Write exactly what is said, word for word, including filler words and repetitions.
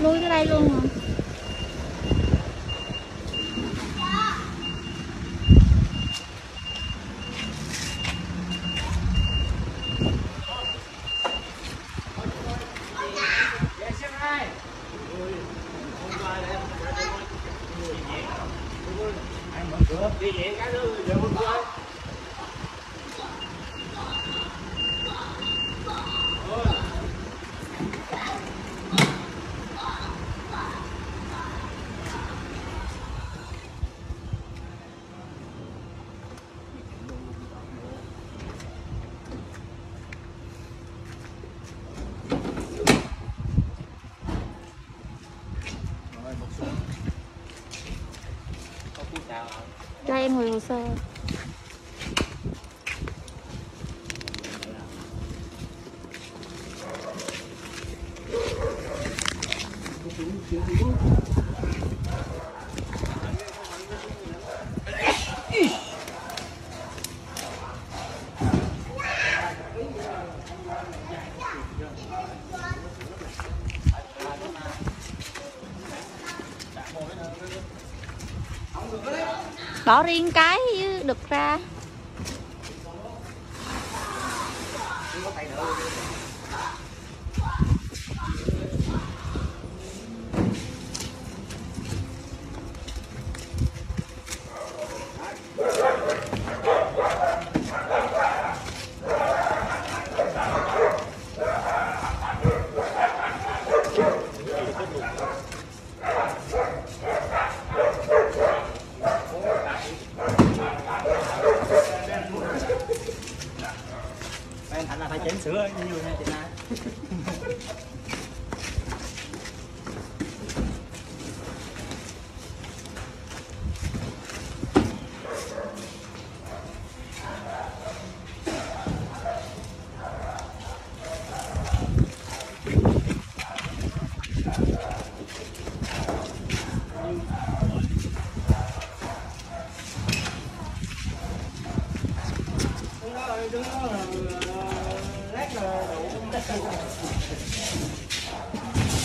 Lui tới đây luôn hả? Đi vậy cái nữa giờ không có. Cho em người hồ sơ. Bỏ riêng cái chứ đực ra. Thành là phải chỉnh sửa như nha chị Na. Đứng đó là lát là đủ.